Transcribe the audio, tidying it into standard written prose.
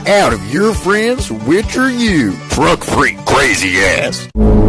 Out of your friends, which are you? Truck freak crazy ass.